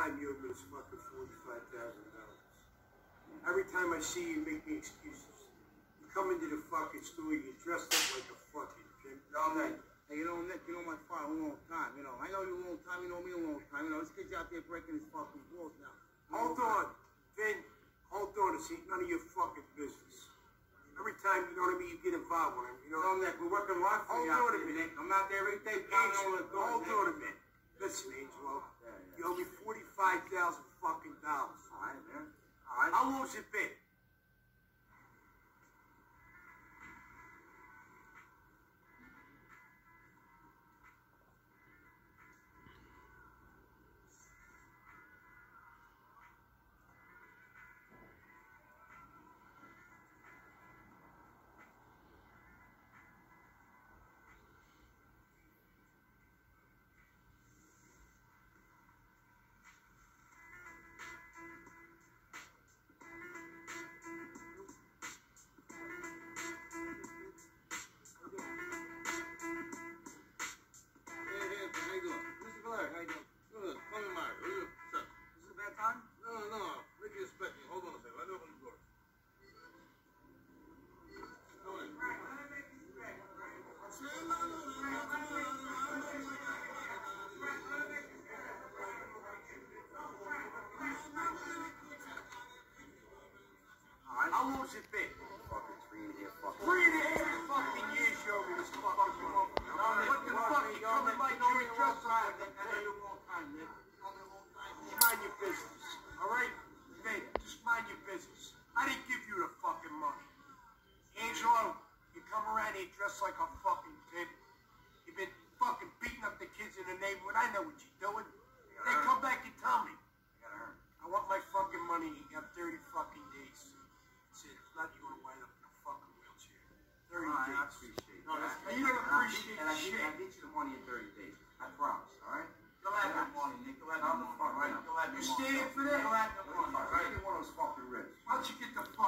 time you owe me this fucking $45,000. Every time I see you, make me excuses. You come into the fucking store, you dressed up like a fucking pimp. All night. Hey, you know, Nick, you know my father a long time, you know. I know you a long time, you know me a long time, you know. This kid's out there breaking his fucking balls now. Hold on, Vin. Hold on, this ain't none of your fucking business. Every time, you know what I mean, you get involved with him, you know? No, Nick, we're working hard for you out there, Nick. I'm out there every day. Hold on a minute. Listen, Angelo, you owe me $45,000 fucking dollars. All right, man. All right. How long's it been? How long's it been? Fucking 3.5 fucking 3.5 fucking years you owe me this fucking money. What the fuck? You coming like you're dressed up like a pimp? Just mind your business, alright? Hey, just mind your business. I didn't give you the fucking money. Angelo, you come around here dressed like a fucking pimp. You've been fucking beating up the kids in the neighborhood. I know what you're doing. Hey, come back and tell me. I want my fucking money. You got 30 fucking days. That's it. If not, you're gonna wind up in a fucking wheelchair. 30 days. I appreciate No, that. you don't appreciate shit. I'll get you the money in 30 days. I promise, all right? You'll have your money, Nick. You'll have your money, right? You'll have your money. You stand for that? You'll have your money, right? Give me one of those fucking ribs. Why don't you get the fuck